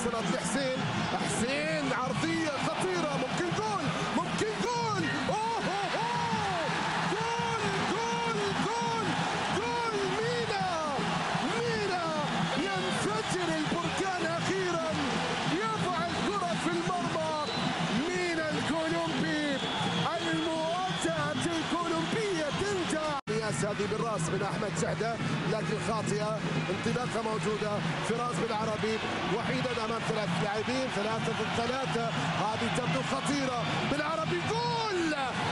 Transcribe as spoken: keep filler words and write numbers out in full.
وصلت لحسين، حسين عرضية خطيرة، ممكن جول، ممكن جول، اوه اوه جول جول جول جول مينا، مينا ينفجر البركان أخيرا، يضع الكرة في المرمى، مينا الكولومبي، المواجهة الكولومبية تنجح. هذه بالراس من احمد سعده لكن خاطئه، انطلاقه موجوده، فراس بالعربي وحيدا امام ثلاث لاعبين، ثلاثه ضد ثلاثه، هذه تبدو خطيره، بالعربي جول